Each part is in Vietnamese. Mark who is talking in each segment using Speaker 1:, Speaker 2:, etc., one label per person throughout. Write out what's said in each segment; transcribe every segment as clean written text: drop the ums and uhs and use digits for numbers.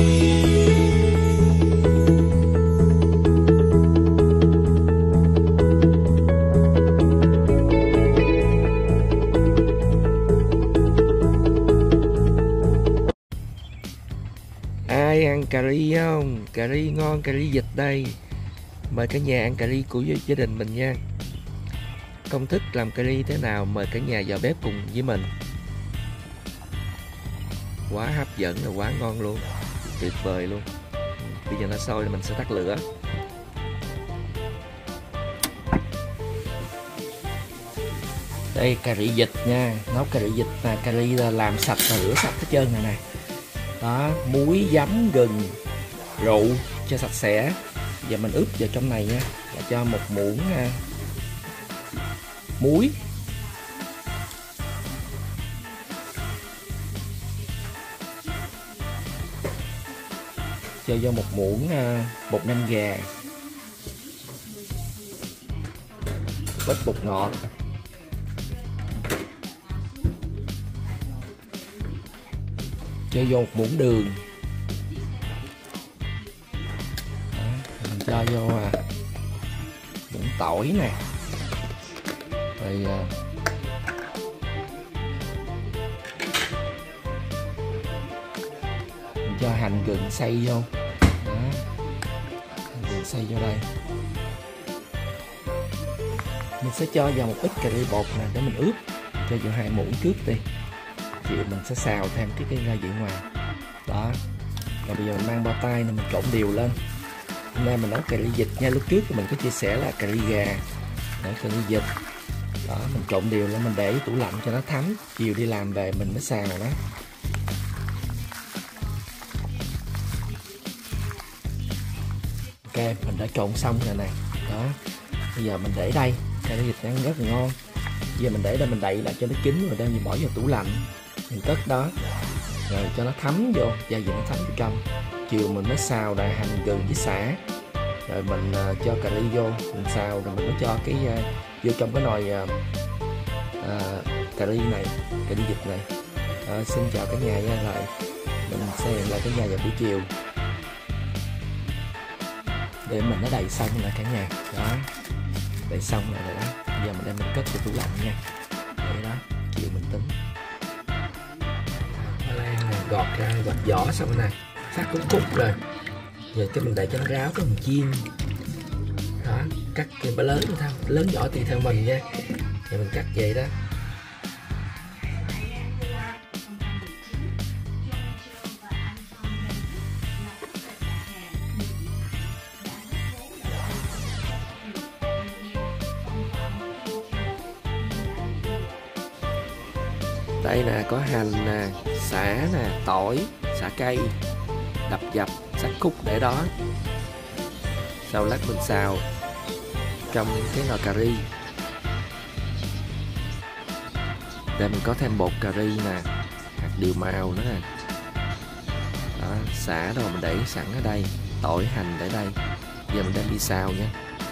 Speaker 1: Ai ăn cà ri không? Cà ri ngon, cà ri vịt đây. Mời cả nhà ăn cà ri của gia đình mình nha. Công thức làm cà ri thế nào mời cả nhà vào bếp cùng với mình. Quá hấp dẫn và quá ngon luôn, tuyệt vời luôn. Bây giờ nó sôi thì mình sẽ tắt lửa. Đây cà ri vịt nha, nấu cà ri vịt là cà ri là làm sạch và rửa sạch hết trơn này nè. Đó, muối, giấm, gừng, rượu cho sạch sẽ. Giờ mình ướp vào trong này nha, và cho một muỗng muối, cho vô một muỗng bột nêm gà, ít bột ngọt, cho vô một muỗng đường. Đó, mình cho vô muỗng tỏi nè, rồi mình cho hành gừng xay vô. Đó, hành gừng xay vô đây. Mình sẽ cho vào một ít cà ri bột nè để mình ướp, cho vào 2 muỗng trước đi. Thì mình sẽ xào thêm cái gia vị ngoài. Đó. Rồi bây giờ mình mang bao tay này mình trộn đều lên. Hôm nay mình nấu cà ri vịt nha. Lúc trước thì mình có chia sẻ là cà ri gà, để cà ri vịt. Đó, mình trộn đều lên, mình để tủ lạnh cho nó thấm. Chiều đi làm về mình mới xào đó. Ok, mình đã trộn xong rồi nè. Đó. Bây giờ mình để đây, cà ri vịt ăn rất là ngon. Bây giờ mình để đây, mình đậy lại cho nó kín rồi đem đi bỏ vào tủ lạnh. Mình cất đó, rồi cho nó thấm vô, gia vị nó thấm vô trong. Chiều mình mới xào đại hành gừng với sả, rồi mình cho cà ri vô, mình xào rồi mình mới cho cái vô trong cái nồi cà ri này, cà ri vịt này. Xin chào cả nhà nha, rồi mình sẽ hẹn lại cả nhà vào buổi chiều để mình nó đầy xong rồi cả nhà. Đó, đầy xong rồi đó. Bây giờ mình đem mình cất vào tủ lạnh nha. Vậy đó, chiều mình tính. Hoa lan này gọt ra, gọt vỏ xong rồi nè, sắc cũng khúc rồi. Giờ cho mình để cho nó ráo cái mình chiên. Đó, cắt cái bả lớn thôi, lớn nhỏ tùy theo mình nha. Giờ mình cắt vậy đó. Đây nè, có hành nè, sả nè, tỏi, sả cây đập dập, sắc khúc để đó. Sau lát mình xào trong cái nồi cà ri. Đây mình có thêm bột cà ri nè, hạt điều màu nữa nè. Đó, sả rồi mình để sẵn ở đây, tỏi hành để đây. Giờ mình đem đi xào nha.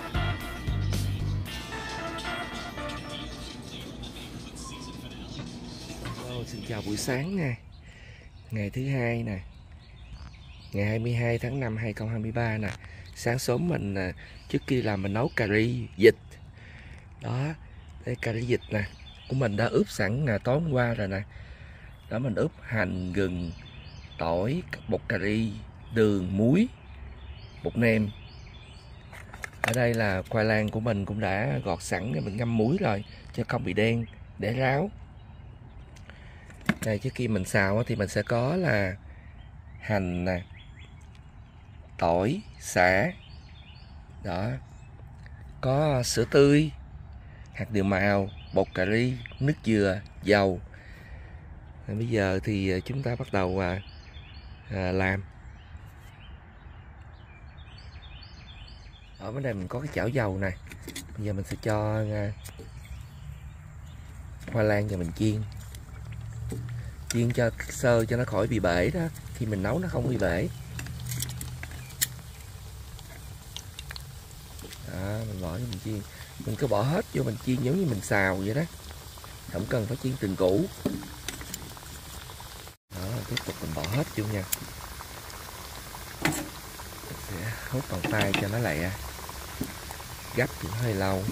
Speaker 1: Xin chào buổi sáng nha. Ngày thứ hai nè, ngày 22 tháng 5 2023 nè. Sáng sớm mình trước khi làm mình nấu cà ri vịt. Đó, đây cà ri vịt nè, của mình đã ướp sẵn tối hôm qua rồi nè. Đó, mình ướp hành, gừng, tỏi, bột cà ri, đường, muối, bột nêm. Ở đây là khoai lang của mình cũng đã gọt sẵn để mình ngâm muối rồi cho không bị đen để ráo. Đây, trước khi mình xào thì mình sẽ có là hành nè, tỏi, sả. Đó, có sữa tươi, hạt điều màu, bột cà ri, nước dừa, dầu. Rồi bây giờ thì chúng ta bắt đầu làm. Ở bên đây mình có cái chảo dầu này. Bây giờ mình sẽ cho hoa lan và mình chiên cho sơ cho nó khỏi bị bể đó. Khi mình nấu nó không bị bể. Đó, mình bỏ cho mình chiên. Mình cứ bỏ hết vô mình chiên giống như mình xào vậy đó. Không cần phải chiên từng củ. Đó, tiếp tục mình bỏ hết vô nha. hút bằng tay cho nó lẹ, gấp cũng hơi lâu.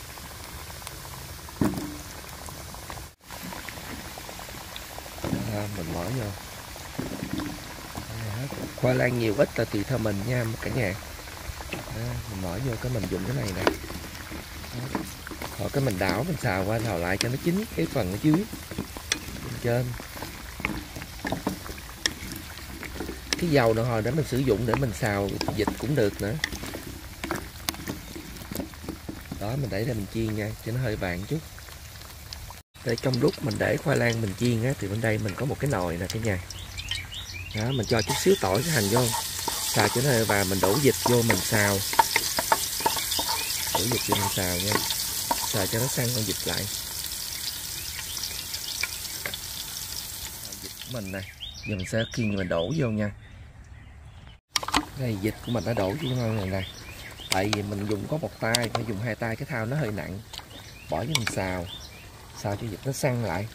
Speaker 1: Đó, mình bỏ vô. Khoai lang nhiều ít là tùy theo mình nha cả nhà. Đó, mình bỏ vô cái mình dùng cái này nè, rồi cái mình đảo, mình xào qua xào lại cho nó chín cái phần ở dưới bên trên. Cái dầu nữa hồi để mình sử dụng để mình xào vịt cũng được nữa. Đó, mình để ra mình chiên nha cho nó hơi vàng chút. Để trong lúc mình để khoai lang mình chiên á, thì bên đây mình có một cái nồi nè cả nhà. Đó, mình cho chút xíu tỏi cái hành vô, xào cho nó hơi vàng, mình đổ vịt vô mình xào. Đổ vịt vô mình xào nha, xào cho nó săn con vịt lại. Vịt của mình này, giờ mình sẽ khiêng mình đổ vô nha. Đây vịt của mình đã đổ vô này nè. Tại vì mình dùng có một tay, phải dùng hai tay, cái thao nó hơi nặng. Bỏ vô mình xào, xào cho vịt nó săn lại.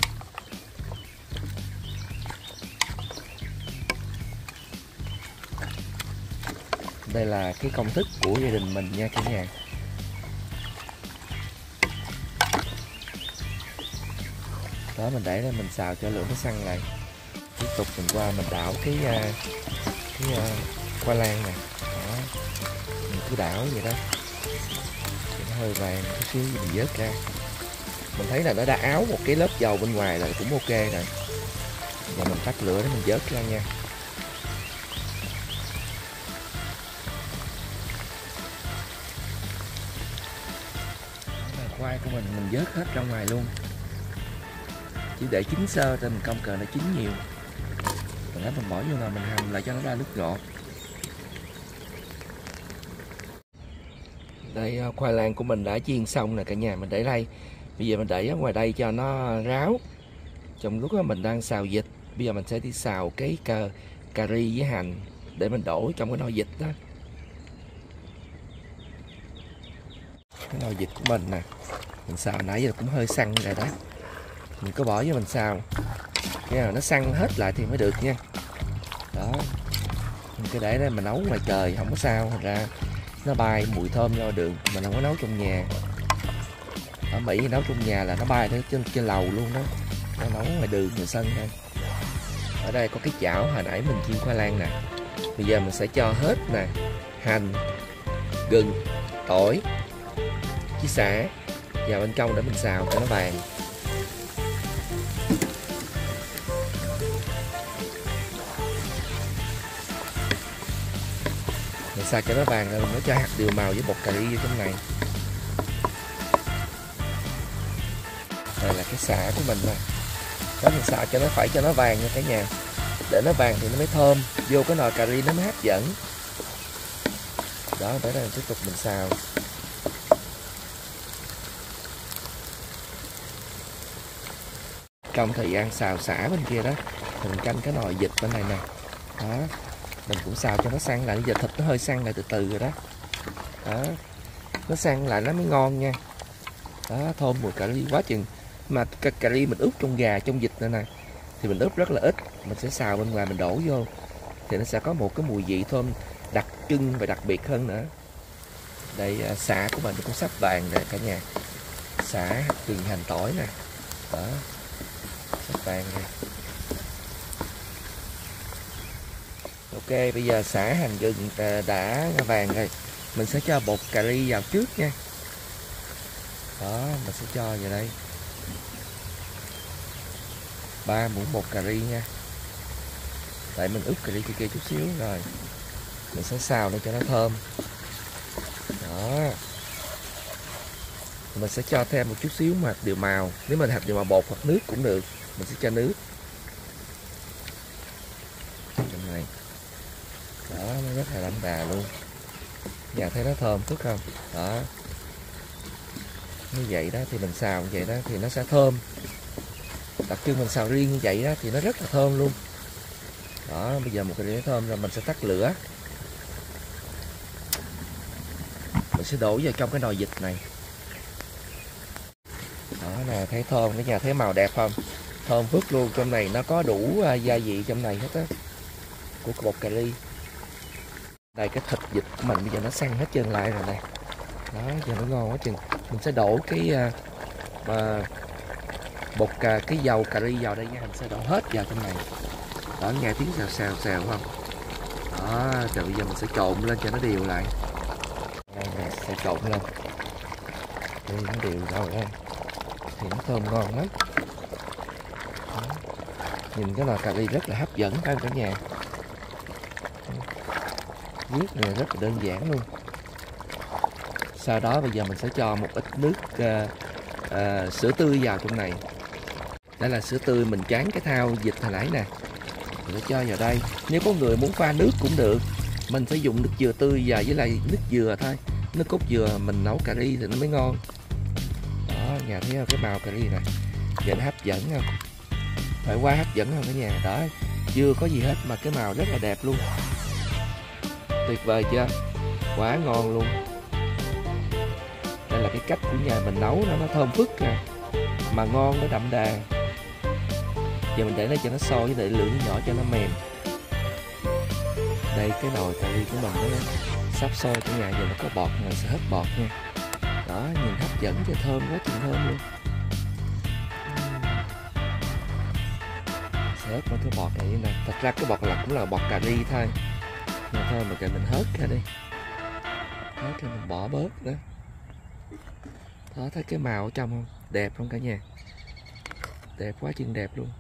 Speaker 1: Đây là cái công thức của gia đình mình nha cả nhà. Đó, mình để ra mình xào cho lửa nó săn lại. Tiếp tục mình qua mình đảo cái khoai lang nè. Đó, mình cứ đảo vậy đó, nó hơi vàng chút xíu mình vớt ra. Mình thấy là nó đã áo một cái lớp dầu bên ngoài là cũng ok rồi. Giờ mình tắt lửa để mình vớt ra nha. Khoai của mình vớt hết ra ngoài luôn, chỉ để chín sơ cho mình, không cần nó chín nhiều. Rồi đó, mình bỏ vô là mình hầm lại cho nó ra nước ngọt. Đây, khoai lang của mình đã chiên xong nè cả nhà, mình để đây. Bây giờ mình để ở ngoài đây cho nó ráo. Trong lúc đó mình đang xào vịt, bây giờ mình sẽ đi xào cái cà ri với hành để mình đổ trong cái nồi vịt đó. Cái nồi vịt của mình nè, mình xào nãy giờ cũng hơi săn rồi đó. Mình có bỏ vô mình xào, cái nào nó săn hết lại thì mới được nha. Đó, mình cứ để đây mình nấu ngoài trời không có sao, thành ra nó bay mùi thơm ra đường. Mình không có nấu trong nhà. Ở Mỹ nấu trong nhà là nó bay tới trên lầu luôn đó, nó nấu ngoài đường ngoài sân thôi. Ở đây có cái chảo hồi nãy mình chiên khoai lang nè. Bây giờ mình sẽ cho hết nè, hành, gừng, tỏi với sả vào bên trong để mình xào cho nó vàng. Mình xào cho nó vàng rồi mình mới cho hạt điều màu với bột cà ri vô trong này. Đây là cái sả của mình nè. Đó, mình xào cho nó phải cho nó vàng nha cả nhà. Để nó vàng thì nó mới thơm, vô cái nồi cà ri nó mới hấp dẫn. Đó, tới đây mình tiếp tục mình xào. Trong thời gian xào sả bên kia đó, mình canh cái nồi vịt bên này nè. Đó, mình cũng xào cho nó săn lại, giờ thịt nó hơi săn lại từ từ rồi đó. Đó, nó săn lại nó mới ngon nha. Đó, thơm mùi cà ri quá chừng. Mà cà ri mình ướp trong gà, trong vịt nữa nè, thì mình ướp rất là ít. Mình sẽ xào bên ngoài mình đổ vô, thì nó sẽ có một cái mùi vị thơm đặc trưng và đặc biệt hơn nữa. Đây, sả của mình cũng sắp vàng nè cả nhà. Sả, gừng, hành, tỏi nè. Đó, sắp vàng nè. Ok, bây giờ sả, hành, gừng đã vàng rồi. Mình sẽ cho bột cà ri vào trước nha. Đó, mình sẽ cho vào đây 3 muỗng bột cà ri nha. Tại mình ướp cà ri kia chút xíu rồi. Mình sẽ xào để cho nó thơm. Đó, mình sẽ cho thêm một chút xíu hạt điều màu. Nếu mình hạt điều màu bột hoặc nước cũng được, mình sẽ cho nước trong này. Đó, nó rất là đậm đà luôn. Nhà thấy nó thơm phức không? Đó, như vậy đó thì mình xào như vậy đó thì nó sẽ thơm. Đặc trưng mình xào riêng như vậy đó thì nó rất là thơm luôn. Đó, bây giờ một cái thơm rồi mình sẽ tắt lửa. Mình sẽ đổ vào trong cái nồi vịt này. Đó nè, thấy thơm, cái nhà thấy màu đẹp không? Thơm phức luôn, trong này nó có đủ gia vị trong này hết á, của bột cà ri. Đây cái thịt vịt của mình bây giờ nó săn hết trơn lại rồi nè. Đó, giờ nó ngon quá chừng. Mình sẽ đổ cái bột cái dầu cà ri vào đây nha, mình sẽ đổ hết vào trong này. Đó, nghe tiếng xào xào xào không? Đó, rồi bây giờ mình sẽ trộn lên cho nó đều lại. Đây nè, sẽ trộn lên. Đây nó đều rồi đây. Thì nó thơm ngon lắm. Đó. Nhìn cái nồi cà ri rất là hấp dẫn phải không cả nhà? Viết này rất là đơn giản luôn. Sau đó bây giờ mình sẽ cho một ít nước sữa tươi vào trong này. Đây là sữa tươi mình tráng cái thao vịt hồi nãy nè. Mình sẽ cho vào đây. Nếu có người muốn pha nước cũng được. Mình sẽ dùng nước dừa tươi vào với lại nước dừa thôi. Nước cốt dừa mình nấu cà ri thì nó mới ngon. Đó, nhà thấy không? Cái màu cà ri này giờ nó hấp dẫn không? Phải quá hấp dẫn không cả nhà? Đó, chưa có gì hết mà cái màu rất là đẹp luôn. Tuyệt vời chưa? Quá ngon luôn. Đây là cái cách của nhà mình nấu nó thơm phức nè, mà ngon, nó đậm đà. Giờ mình để nó cho nó sôi với để lửa nhỏ cho nó mềm. Đây cái nồi cà ri của mình nó sắp sôi cả nhà, giờ nó có bọt rồi, sẽ hấp bọt nha. Đó, nhìn hấp dẫn cho thơm quá chừng thơm luôn. Sẽ hấp cái bọt này nè. Thật ra cái bọt là cũng là bọt cà ri thôi. Nhưng thôi mà mình hớt ra đi. Hớt ra mình bỏ bớt nữa. Đó, thấy cái màu ở trong không? Đẹp không cả nhà? Đẹp quá chừng đẹp luôn.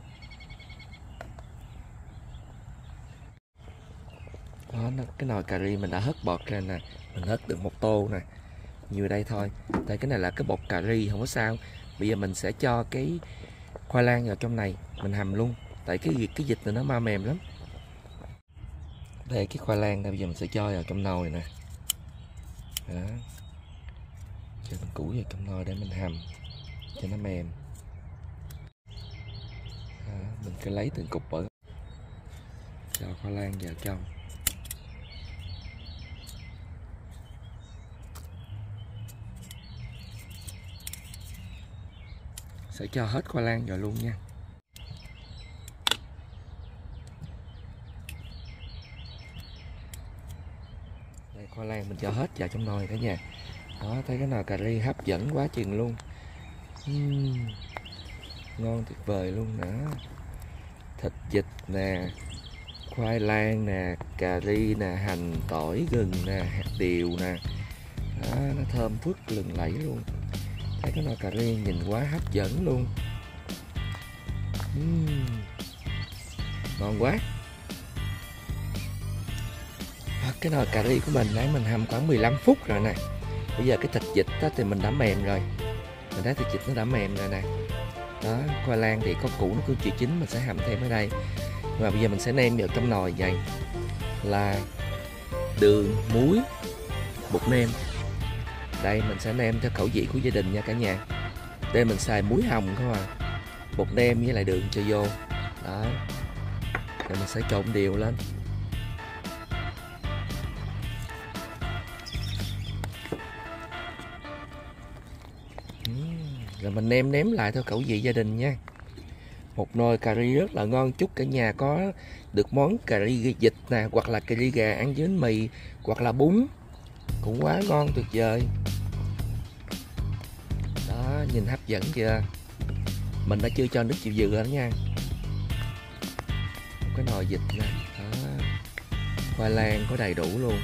Speaker 1: Đó, cái nồi cà ri mình đã hớt bọt ra nè. Mình hớt được một tô nè. Như đây thôi. Tại cái này là cái bột cà ri, không có sao. Bây giờ mình sẽ cho cái khoai lang vào trong này. Mình hầm luôn. Tại cái vịt này nó ma mềm lắm. Đây cái khoai lang đây, bây giờ mình sẽ cho vào trong nồi nè. Đó. Cho mình củ vào trong nồi để mình hầm cho nó mềm. Đó, mình cứ lấy từng cục ở, cho khoai lang vào trong. Sẽ cho hết khoai lang vào luôn nha. Đây, khoai lang mình cho hết vào trong nồi cả nhà. Đó, thấy cái nồi cà ri hấp dẫn quá chừng luôn. Ngon tuyệt vời luôn nữa. Thịt vịt nè, khoai lang nè, cà ri nè, hành, tỏi, gừng nè, hạt điều nè. Đó, nó thơm phức lừng lẫy luôn. Thấy cái nồi cà ri nhìn quá hấp dẫn luôn. Ngon quá. Cái nồi cà ri của mình nãy mình hầm khoảng 15 phút rồi nè. Bây giờ cái thịt vịt đó thì mình đã mềm rồi. Mình thấy thịt vịt nó đã mềm rồi nè. Đó, khoai lang thì có củ nó cứ chưa chín, mình sẽ hầm thêm ở đây. Và bây giờ mình sẽ nêm vào trong nồi vậy là đường, muối, bột nêm. Đây mình sẽ nêm theo khẩu vị của gia đình nha cả nhà. Đây mình xài muối hồng không à. Bột nêm với lại đường cho vô. Đó. Rồi mình sẽ trộn đều lên. Rồi mình nêm lại theo khẩu vị gia đình nha. Một nồi cà ri rất là ngon. Chúc cả nhà có được món cà ri vịt nè, hoặc là cà ri gà ăn với bánh mì, hoặc là bún, cũng quá ngon tuyệt vời. Đó, nhìn hấp dẫn chưa? Mình đã chưa cho nước chiều dừa đó nha. Cái nồi vịt nè. Đó. Khoai lang có đầy đủ luôn.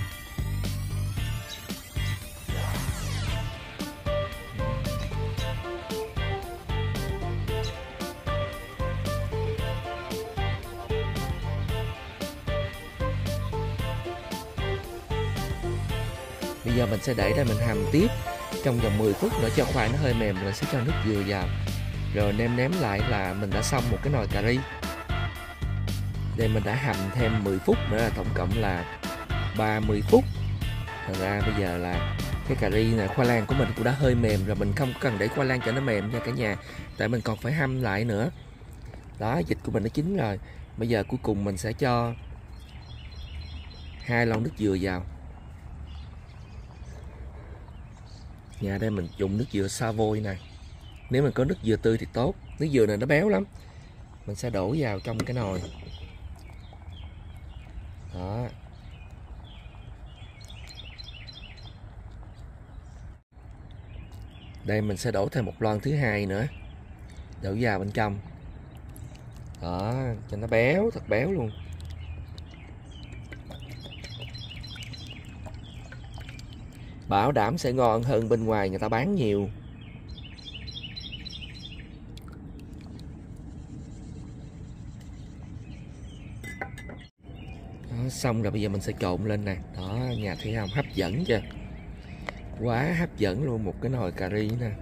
Speaker 1: Bây giờ mình sẽ để đây mình hầm tiếp trong vòng 10 phút nữa cho khoai nó hơi mềm, rồi sẽ cho nước dừa vào. Rồi nêm lại là mình đã xong một cái nồi cà ri. Đây mình đã hầm thêm 10 phút nữa là tổng cộng là 30 phút. Thật ra bây giờ là cái cà ri này, khoai lang của mình cũng đã hơi mềm rồi, mình không cần để khoai lang cho nó mềm nha cả nhà. Tại mình còn phải hâm lại nữa. Đó, vịt của mình nó chín rồi. Bây giờ cuối cùng mình sẽ cho 2 lon nước dừa vào. Nhà đây mình dùng nước dừa Savoy này. Nếu mình có nước dừa tươi thì tốt. Nước dừa này nó béo lắm. Mình sẽ đổ vào trong cái nồi. Đó. Đây mình sẽ đổ thêm một lon thứ hai nữa, đổ vào bên trong đó cho nó béo, thật béo luôn. Bảo đảm sẽ ngon hơn bên ngoài người ta bán nhiều. Đó, xong rồi bây giờ mình sẽ trộn lên nè. Đó, nhà thấy không, hấp dẫn chưa? Quá hấp dẫn luôn, một cái nồi cà ri nè.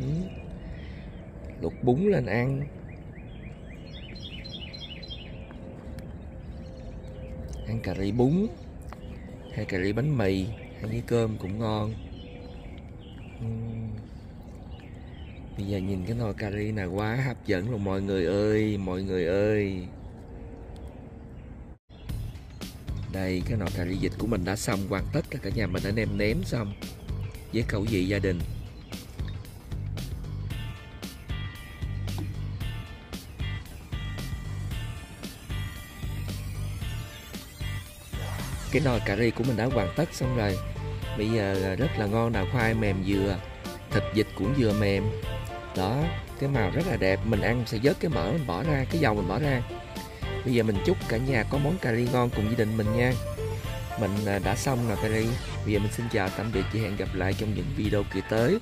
Speaker 1: Luộc bún lên ăn. Ăn cà ri bún hay cà ri bánh mì hay với cơm cũng ngon. Bây giờ nhìn cái nồi cà ri này quá hấp dẫn luôn mọi người ơi, mọi người ơi. Đây, cái nồi cà ri vịt của mình đã xong hoàn tất rồi cả nhà, mình đã nêm nếm xong với khẩu vị gia đình. Cái nồi cà ri của mình đã hoàn tất xong rồi. Bây giờ rất là ngon nào, khoai mềm dừa, thịt vịt cũng vừa mềm. Đó, cái màu rất là đẹp. Mình ăn sẽ vớt cái mỡ mình bỏ ra, cái dầu mình bỏ ra. Bây giờ mình chúc cả nhà có món cà ri ngon cùng gia đình mình nha. Mình đã xong nồi cà ri. Bây giờ mình xin chào tạm biệt và hẹn gặp lại trong những video kỳ tới.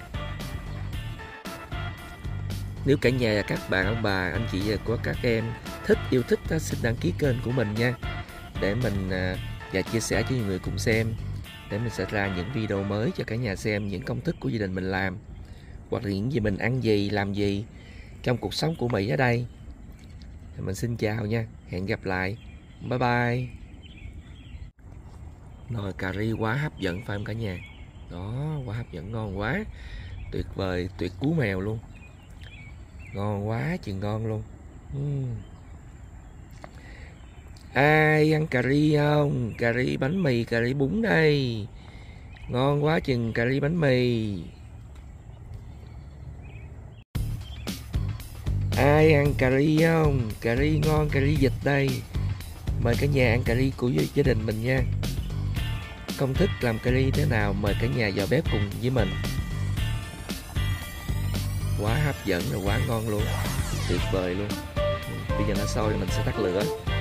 Speaker 1: Nếu cả nhà và các bạn, ông bà, anh chị và của các em yêu thích xin đăng ký kênh của mình nha, để mình và chia sẻ cho nhiều người cùng xem, để mình sẽ ra những video mới cho cả nhà xem những công thức của gia đình mình làm, hoặc là những gì mình ăn gì, làm gì trong cuộc sống của Mỹ ở đây. Mình xin chào nha, hẹn gặp lại, bye bye. Nồi cà ri quá hấp dẫn phải không cả nhà? Đó, quá hấp dẫn, ngon quá, tuyệt vời, tuyệt cú mèo luôn, ngon quá chừng ngon luôn. Ai ăn cà ri không? Cà ri bánh mì, cà ri bún đây, ngon quá chừng cà ri bánh mì. Ai ăn cà ri không? Cà ri ngon, cà ri vịt đây. Mời cả nhà ăn cà ri của gia đình mình nha. Công thức làm cà ri thế nào mời cả nhà vào bếp cùng với mình. Quá hấp dẫn và quá ngon luôn, tuyệt vời luôn. Bây giờ nó sôi mình sẽ tắt lửa.